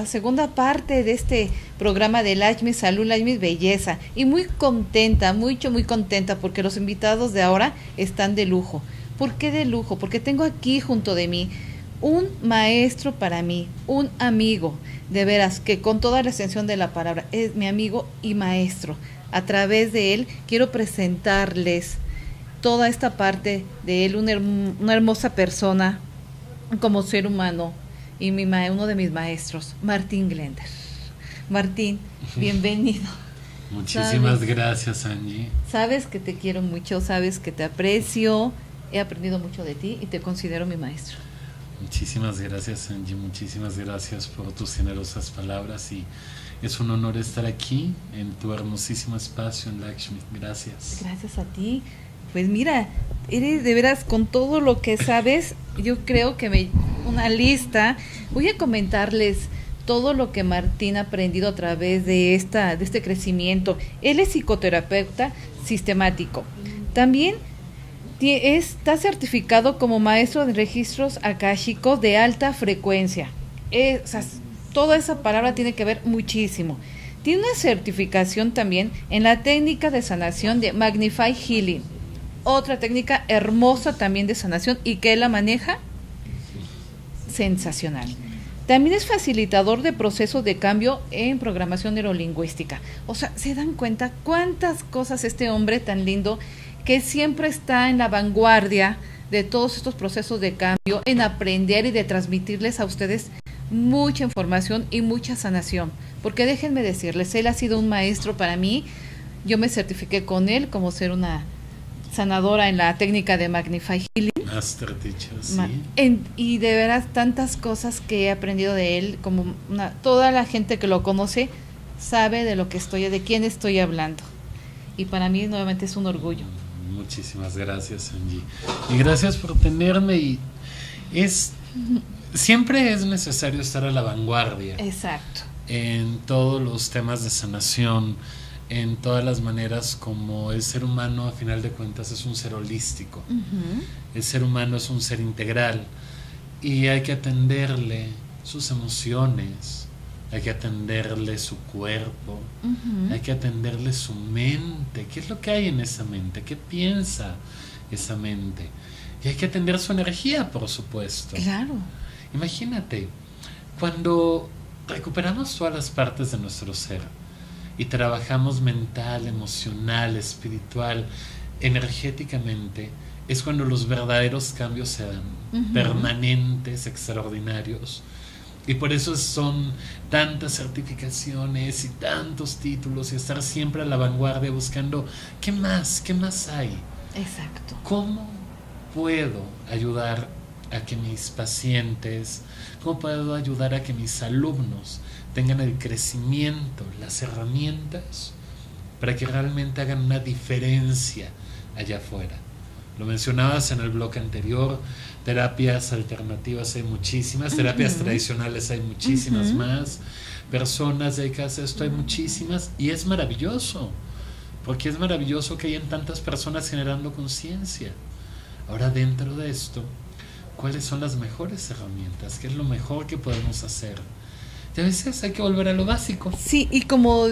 segunda parte de este programa de Lakshmi Salud, Lakshmi Belleza. Y muy contenta, muy contenta, porque los invitados de ahora están de lujo. ¿Por qué de lujo? Porque tengo aquí junto de mí un maestro para mí, un amigo, de veras, que con toda la extensión de la palabra, es mi amigo y maestro. A través de él quiero presentarles toda esta parte de él, una hermosa persona como ser humano, y uno de mis maestros, Martín Glender. Martín, bienvenido. Muchísimas gracias, Angie. Sabes que te quiero mucho, sabes que te aprecio, he aprendido mucho de ti y te considero mi maestro. Muchísimas gracias, Angie, muchísimas gracias por tus generosas palabras, y es un honor estar aquí en tu hermosísimo espacio en Lakshmi. Gracias. Gracias a ti. Pues mira, eres de veras, con todo lo que sabes, yo creo que una lista. Voy a comentarles todo lo que Martín ha aprendido a través de este crecimiento. Él es psicoterapeuta sistemático. También está certificado como maestro de registros akáshicos de alta frecuencia. O sea, toda esa palabra tiene que ver muchísimo. Tiene una certificación también en la técnica de sanación de Magnify Healing. Otra técnica hermosa también de sanación, y que él la maneja sensacional. También es facilitador de procesos de cambio en programación neurolingüística. O sea, ¿se dan cuenta cuántas cosas este hombre tan lindo, que siempre está en la vanguardia de todos estos procesos de cambio, en aprender y de transmitirles a ustedes mucha información y mucha sanación? Porque déjenme decirles, él ha sido un maestro para mí. Yo me certifiqué con él como ser una sanadora en la técnica de Magnify Healing. Master Teacher, sí. Y de veras, tantas cosas que he aprendido de él, como toda la gente que lo conoce sabe de quién estoy hablando. Y para mí nuevamente es un orgullo. Muchísimas gracias, Angie. Y gracias por tenerme. Y siempre es necesario estar a la vanguardia. Exacto. En todos los temas de sanación, en todas las maneras como el ser humano, a final de cuentas, es un ser holístico. El ser humano es un ser integral, y hay que atenderle sus emociones, hay que atenderle su cuerpo, hay que atenderle su mente. ¿Qué es lo que hay en esa mente? ¿Qué piensa esa mente? Y hay que atender su energía, por supuesto. Claro. Imagínate, cuando recuperamos todas las partes de nuestro ser y trabajamos mental, emocional, espiritual, energéticamente, es cuando los verdaderos cambios se dan, permanentes, extraordinarios. Y por eso son tantas certificaciones y tantos títulos, y estar siempre a la vanguardia buscando qué más hay. Exacto. ¿Cómo puedo ayudar a que mis pacientes, cómo puedo ayudar a que mis alumnos tengan el crecimiento, las herramientas para que realmente hagan una diferencia allá afuera? Lo mencionabas en el bloque anterior, terapias alternativas hay muchísimas, terapias tradicionales hay muchísimas más, personas dedicadas a esto hay muchísimas, y es maravilloso, porque es maravilloso que hayan tantas personas generando conciencia. Ahora, dentro de esto, ¿cuáles son las mejores herramientas? ¿Qué es lo mejor que podemos hacer? Y a veces hay que volver a lo básico. Sí, y como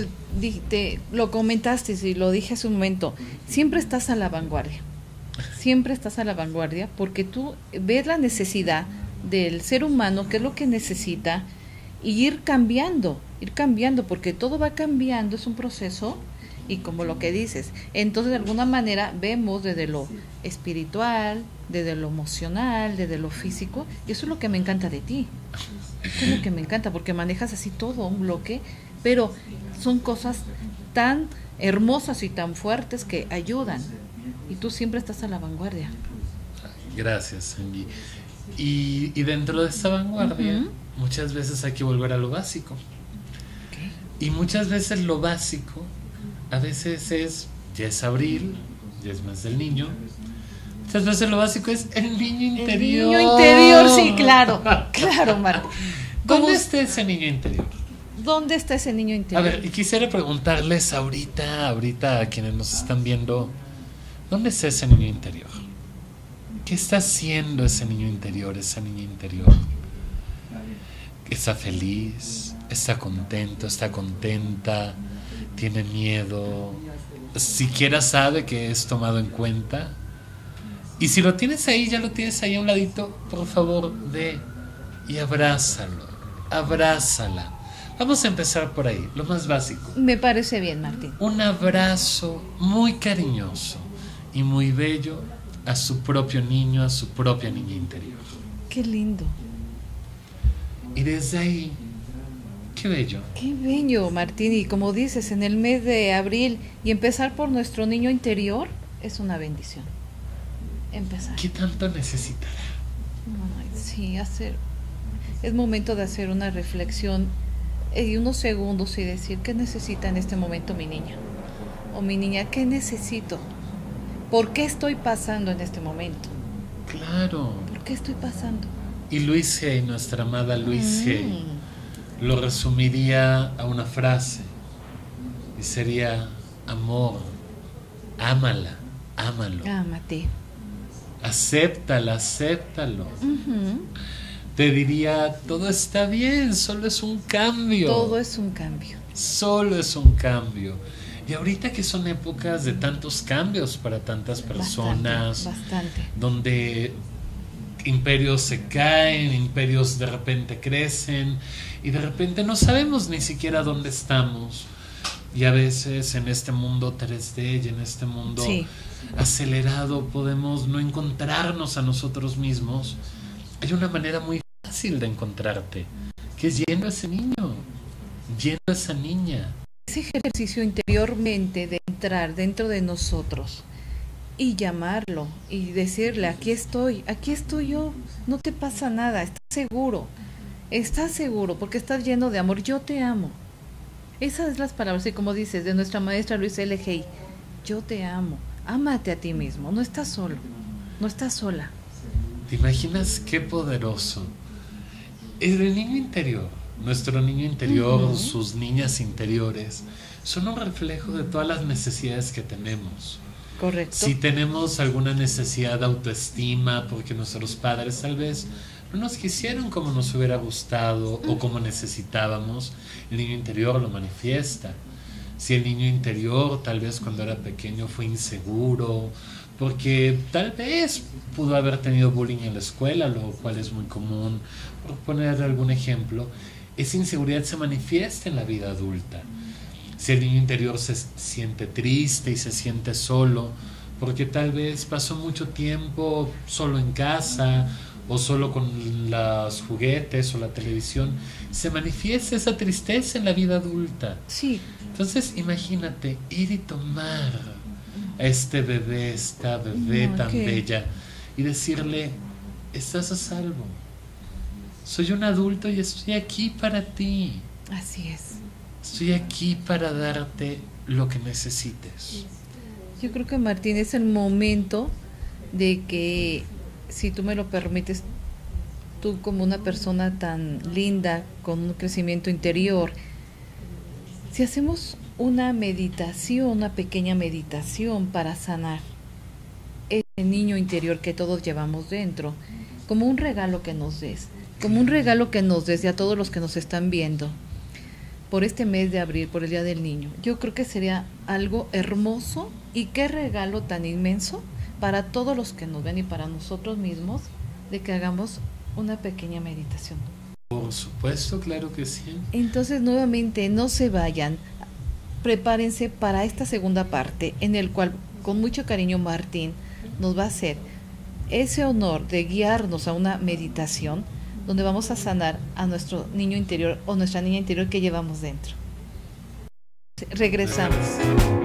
lo comentaste y lo dije hace un momento, siempre estás a la vanguardia. Siempre estás a la vanguardia, porque tú ves la necesidad del ser humano, qué es lo que necesita, y ir cambiando, porque todo va cambiando, es un proceso. Y como lo que dices, entonces de alguna manera vemos desde lo espiritual, desde lo emocional, desde lo físico, y eso es lo que me encanta de ti. Eso es lo que me encanta, porque manejas así todo un bloque, pero son cosas tan hermosas y tan fuertes que ayudan, y tú siempre estás a la vanguardia. Gracias, Angie. Y dentro de esta vanguardia, muchas veces hay que volver a lo básico. Y muchas veces lo básico, a veces ya es abril, ya es mes del niño. Muchas veces lo básico es el niño interior. El niño interior, sí, claro, Marta. ¿Dónde está ese niño interior? ¿Dónde está ese niño interior? A ver, y quisiera preguntarles ahorita a quienes nos están viendo, ¿dónde está ese niño interior? ¿Qué está haciendo ese niño interior, esa niña interior? Está feliz, está contento, está contenta, tiene miedo, siquiera sabe que es tomado en cuenta. Y si lo tienes ahí, ya lo tienes ahí a un ladito, por favor, ve y abrázalo, abrázala. Vamos a empezar por ahí, lo más básico. Me parece bien, Martín. Un abrazo muy cariñoso y muy bello a su propio niño, a su propia niña interior. Qué lindo. Y desde ahí, qué bello. Qué bello, Martín. Y como dices, en el mes de abril y empezar por nuestro niño interior es una bendición. Empezar. ¿Qué tanto necesitará? Ay, sí, es momento de hacer una reflexión y unos segundos y decir qué necesita en este momento mi niña o mi niña, qué necesito, por qué estoy pasando en este momento, Claro. por qué estoy pasando. Y Luis Hay, nuestra amada Luis Hay, lo resumiría a una frase y sería: amor, ámala, ámalo, Ámate. acéptala, acéptalo. Ujú. Te diría: todo está bien, solo es un cambio. Todo es un cambio. Solo es un cambio. Y ahorita que son épocas de tantos cambios para tantas personas, Bastante. donde imperios se caen, imperios de repente crecen y de repente no sabemos ni siquiera dónde estamos. Y a veces en este mundo 3D y en este mundo Sí. acelerado podemos no encontrarnos a nosotros mismos. Hay una manera muy fácil de encontrarte, que es yendo a ese niño, yendo a esa niña. Ese ejercicio interiormente de entrar dentro de nosotros y llamarlo y decirle: aquí estoy yo, no te pasa nada, estás seguro porque estás lleno de amor, yo te amo. Esas son las palabras, y como dices, de nuestra maestra Luis L. Hay: yo te amo, ámate a ti mismo, no estás solo, no estás sola. ¿Te imaginas qué poderoso? El niño interior, nuestro niño interior, sus niñas interiores, son un reflejo de todas las necesidades que tenemos. Correcto. Si tenemos alguna necesidad de autoestima porque nuestros padres tal vez no nos quisieron como nos hubiera gustado o como necesitábamos, el niño interior lo manifiesta. Si el niño interior tal vez cuando era pequeño fue inseguro, porque tal vez pudo haber tenido bullying en la escuela, lo cual es muy común, por poner algún ejemplo, esa inseguridad se manifiesta en la vida adulta. Si el niño interior se siente triste y se siente solo, porque tal vez pasó mucho tiempo solo en casa o solo con los juguetes o la televisión, se manifiesta esa tristeza en la vida adulta. Sí. Entonces imagínate ir y tomar a este bebé, esta bebé tan bella, y decirle: estás a salvo, soy un adulto y estoy aquí para ti. Así es. Estoy aquí para darte lo que necesites. Yo creo que, Martín, es el momento de que, si tú me lo permites, tú como una persona tan linda, con un crecimiento interior, si hacemos una meditación, una pequeña meditación para sanar ese niño interior que todos llevamos dentro, como un regalo que nos des, y a todos los que nos están viendo, por este mes de abril, por el Día del Niño. Yo creo que sería algo hermoso, y qué regalo tan inmenso para todos los que nos ven y para nosotros mismos, de que hagamos una pequeña meditación. Por supuesto, claro que sí. Entonces, nuevamente, no se vayan, prepárense para esta segunda parte, en el cual con mucho cariño Martín nos va a hacer ese honor de guiarnos a una meditación donde vamos a sanar a nuestro niño interior o nuestra niña interior que llevamos dentro. Regresamos.